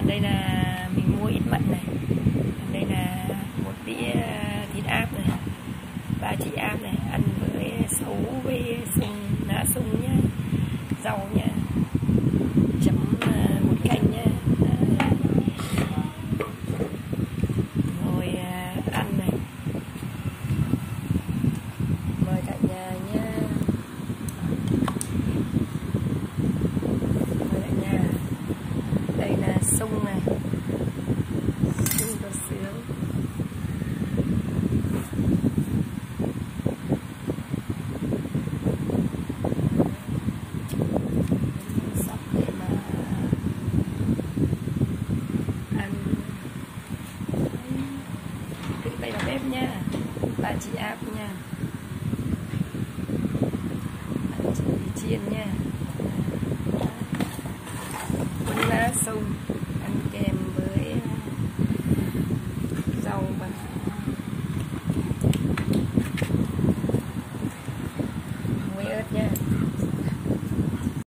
Đây là mình mua ít mận này. Đây là một đĩa thịt áp này, 3 chỉ áp này, ăn với sấu với sung, lá sung nhá, rau nhá, chấm một canh nhá. Rồi ăn này. Mời cả nhà nhá. Mời cả nhà. Đây là sung này, sung có sướng. Sắp để mà ăn. Đây là bếp nha, 3 chỉ áp nha. Ăn chiên nha. Cuốn lá sung ăn kèm với rau và muối ớt nha.